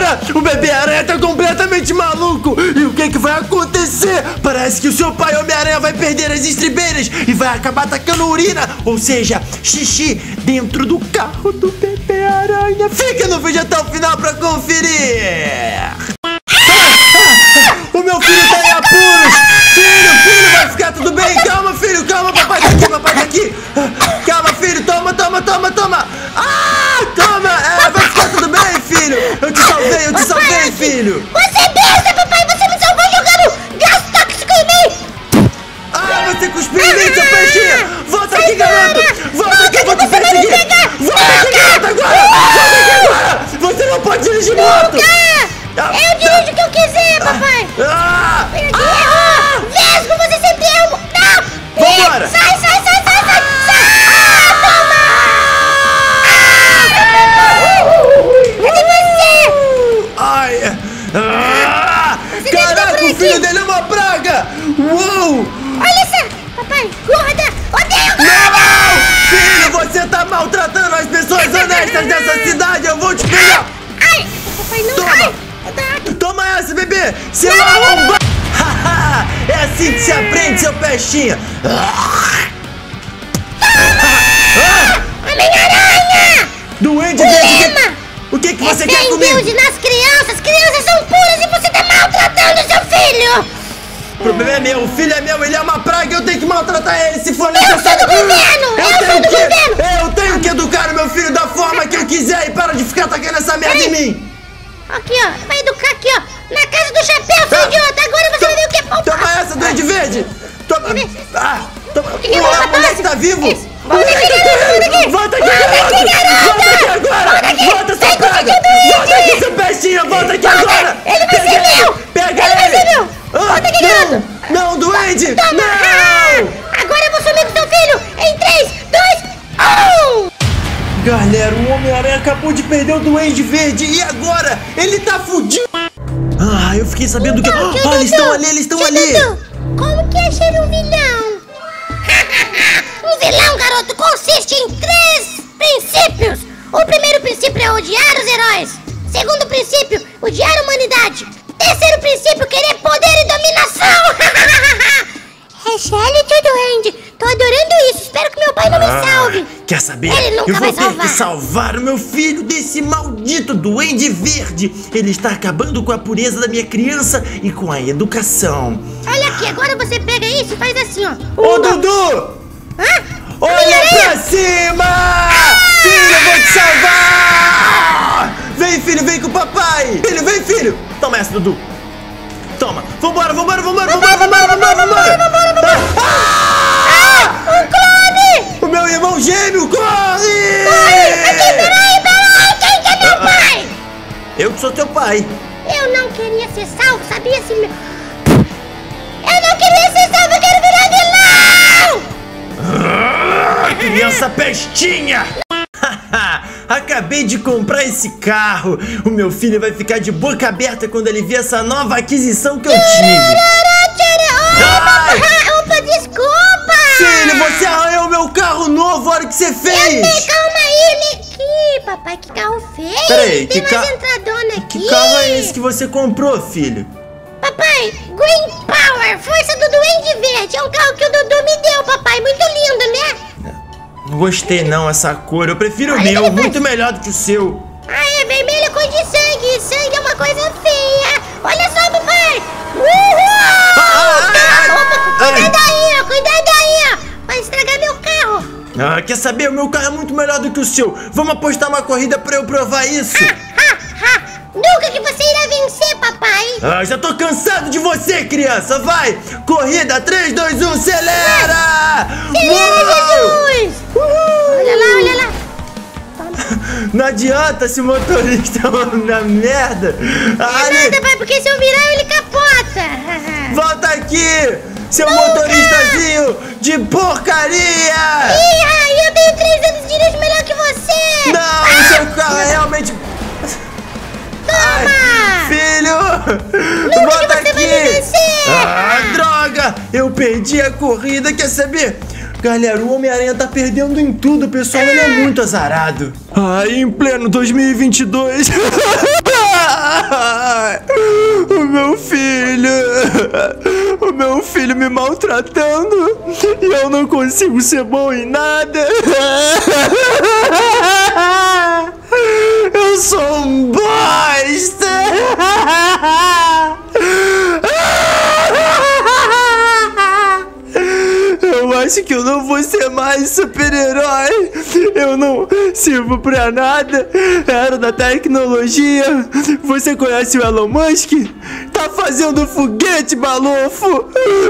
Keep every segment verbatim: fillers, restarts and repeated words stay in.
agora o bebê aranha tá completamente maluco. E o que que vai acontecer? Parece que o seu pai Homem-Aranha vai perder as estribeiras e vai acabar atacando urina, ou seja, xixi, dentro do carro do bebê aranha. Fica no vídeo até o final pra conferir. O meu filho tá em apuros! Filho, filho, vai ficar tudo bem! Calma, filho, calma, papai tá aqui, papai tá aqui! Calma, filho, toma, toma, toma, toma! Ah, toma! É, vai ficar tudo bem, filho! Eu te salvei, eu te salvei, filho! Você é besta, papai! Você me salvou jogando gás tóxico em mim! Ah, você cuspiu em mim, seu peixinho! Volta aqui, garoto! Volta aqui, eu vou te perseguir! Volta aqui, garoto, agora! Volta aqui agora! Você não pode dirigir moto! Eu dirijo o que eu quiser, papai! Ah! Filho de erro! Vesgo, você sempre erra! Não! Vambora! Sai, sai, sai, sai, sai! Sai! Ai! Ah! Caraca, o filho dele é uma praga! Uou! Olha só! Papai, gorda! Odeio Não! gorda! Filho, você tá maltratando as pessoas honestas dessa cidade! Eu vou te pegar! Ai! Papai, não! Toma! Ai. Toma essa, bebê! Seu arrombado! É assim que se aprende, seu peixinho! Homem-Aranha! Duende verde! O que que você quer Tem comigo? Deus nas crianças! As crianças são puras e você tá maltratando seu filho! O problema é meu, o filho é meu, ele é uma praga, eu tenho que maltratar ele se for Eu sou necessário. do governo! Eu, Eu sou tenho do que, governo! eu tenho que educar o meu filho da forma que eu quiser e para de ficar atacando essa merda em mim. Aqui, ó, vai educar aqui, ó, na casa do chapéu, seu Ah. idiota! Agora você vai ver o que é pau! Toma essa, Duende Verde! Toma! Ah, toma! que é O uma moleque base? tá vivo! Isso. O moleque tá correndo! Volta aqui, garoto! Volta aqui agora! Volta, sua praga! Volta aqui, seu peixinho! Volta aqui agora! Ele vai ser meu! Pega Ele vai ser ele! meu! Ah, Volta aqui, não! garoto! Não, Duende! Toma! Não! Ah, agora eu vou sumir com seu filho! Em três, dois, um! Galera, o Homem-Aranha acabou de perder o Duende Verde e agora ele tá fudido! Ah, eu fiquei sabendo que... Então, tio Ah, eles Dudu, estão ali, eles estão tio ali! Dudu, como que é ser um vilão? Um vilão, garoto, consiste em três princípios. O primeiro princípio é odiar os heróis. Segundo princípio, odiar a humanidade. Terceiro princípio, querer poder e dominação. É sério, tio Duende? Tô adorando isso. Espero que meu pai não me salve. Quer saber? Ele nunca eu vou vai ter salvar. que salvar o meu filho desse maldito Duende Verde. Ele está acabando com a pureza da minha criança e com a educação. Olha aqui, agora você pega isso e faz assim, ó. Ô, Um, dois- Dudu! Hã? Olha Homem-Aranha! pra cima! Filho, eu vou te salvar! Vem, filho, vem com o papai! Filho, vem, filho! Toma essa, Dudu! Toma! Vambora, vambora, vambora, vambora, vambora, vambora, vambora! Ah! Um clone! O meu irmão gêmeo, corre! Aqui, peraí, peraí! Quem que é meu pai? Eu que sou teu pai. Eu não queria ser salvo, sabia se meu... Eu não queria ser salvo, eu quero virar vilão! Ah, criança pestinha! Acabei de comprar esse carro. O meu filho vai ficar de boca aberta quando ele ver essa nova aquisição que eu tive. Ai! Opa, opa, desculpa! Filho, você arranhou o meu carro novo, olha o que você Eu fez! sei, calma aí, né? Que, papai, que carro feio! Peraí, Tem que mais ca- entradona aqui! Que carro é esse que você comprou, filho? Papai, Green Power, força do Duende Verde. É um carro que o Dudu me deu, papai. Muito lindo, né? Não gostei não essa cor, eu prefiro o Olha meu, que ele muito melhor do que o seu. Ah, é vermelho é cor de sangue. Sangue é uma coisa feia. Olha só, papai. Uhul! Ah, ai, Opa, ai. cuidado aí, ó. Cuidado aí, ó. Vai estragar meu carro. Ah, quer saber? O meu carro é muito melhor do que o seu. Vamos apostar uma corrida pra eu provar isso. Ha, ha. Nunca que você irá vencer, papai. Ah, já tô cansado de você, criança. Vai! Corrida, três, dois, um, acelera! Acelera, Jesus! Olha lá, olha lá. Não adianta se o motorista na merda. Ali, Nada, pai, porque se eu virar, ele capota. volta aqui, seu motoristazinho de porcaria! Ih, ai, eu tenho três anos de idade melhor que você. Não, o seu carro é realmente... Toma! Filho! Nunca Volta que você aqui! vai me vencer! Ah, droga! Eu perdi a corrida, quer saber? Galera, o Homem-Aranha tá perdendo em tudo, pessoal, ele é muito azarado. Ai, em pleno dois mil e vinte e dois. me maltratando e eu não consigo ser bom em nada. Eu sou um bosta. Eu acho que eu não vou ser mais super-herói. Eu não sirvo pra nada. Era da tecnologia. Você conhece o Elon Musk? Tá fazendo foguete, balofo.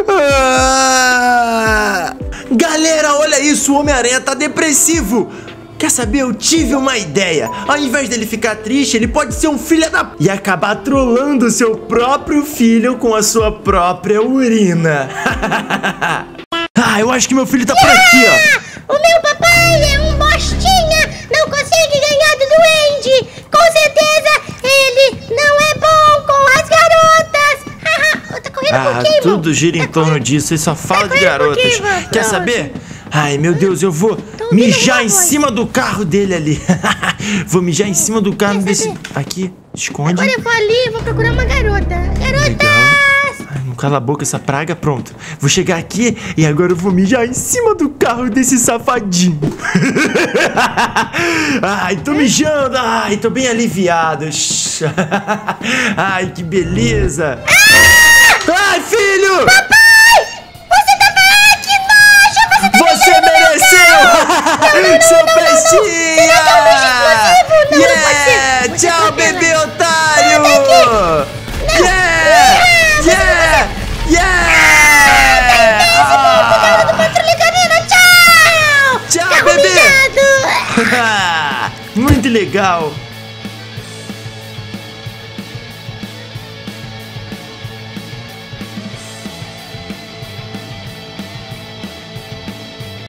Ah! Galera, olha isso. O Homem-Aranha tá depressivo. Quer saber? Eu tive uma ideia. Ao invés dele ficar triste, ele pode ser um filho da... e acabar trolando seu próprio filho com a sua própria urina. Ah, eu acho que meu filho tá por aqui, ó. O meu papai é um bostinha. Não consegue ganhar do duende. Com certeza, ele não é bom com as garotas. Ah, tá correndo Ah, por quê, irmão? tudo gira em torno disso. Ele só fala de garotas. Quer saber? Ai, meu Deus, eu vou mijar em cima do carro dele ali. Vou mijar em cima do carro desse... Aqui, esconde. Agora eu vou ali, vou procurar uma garota. Garotas! Ai, não cala a boca essa praga, pronto. Vou chegar aqui e agora eu vou mijar em cima do carro desse safadinho. Ai, tô mijando. Ai, tô bem aliviado. Ai, que beleza. Ai, filho! Papai! Você tá falando que nojo! Você tá Você mereceu! Seu bestinha! Não, não, Yeah! não pode ser. Tchau, bebê otário! Não. Yeah! Yeah! Yeah! Cuidado do patrulha canina! Tchau! Tchau, Carro bebê! mijado. Muito legal!